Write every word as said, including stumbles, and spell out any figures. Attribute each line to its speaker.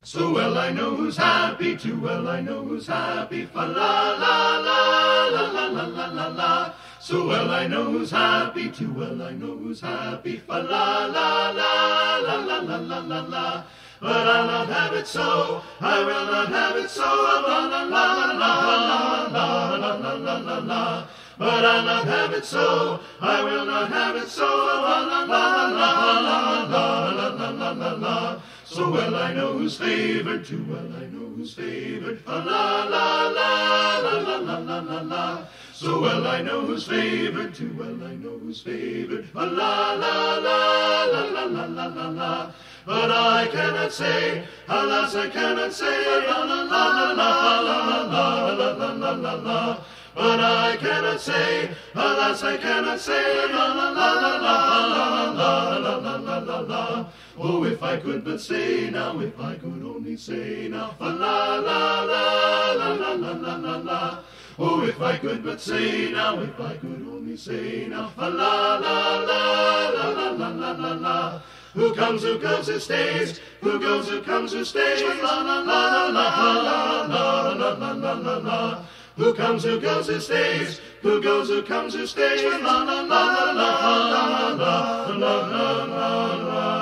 Speaker 1: So well I know who's happy, too well I know who's happy, fa la la la la la la la la la. So well I know who's happy, too well I know who's happy, fa la la la la la la la la la. But I'll not have it so, I will not have it so, la la la la la la la la la la la. But I'll not have it so, I will not have it so, la la la la la la la la la la. So well I know who's favored, too well I know who's favored, fa la la la la la la la la la. So well I know who's favored, too well I know who's favored, fa la la la la la la la la la. But I cannot say, alas I cannot say, la la la la la la la la la la la la. But I cannot say, alas I cannot say, la la la la la la la la la la la la. Oh, if I could but say now, if I could only say now, fa la la la la la la la la la. Oh, if I could but say now, if I could only say now, fa la la la la la la la la la. Who comes, who goes, who stays, who goes, who comes, who stays, la la la la la la la la la la la la. Who comes, who goes, who stays, who goes, who comes, who stays, la la la la la la la la la la la.